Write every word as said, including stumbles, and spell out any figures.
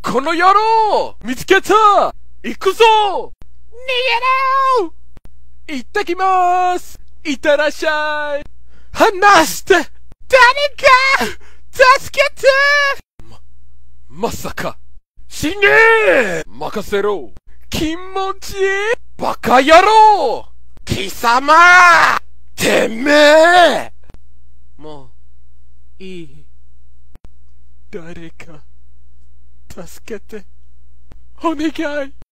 この野郎見つけた行くぞ逃げろ行ってきまーすいってらっしゃい離して誰か助けてま、まさか死ねー任せろ気持ちいいバカ野郎貴様てめえもういい誰か助けてお願い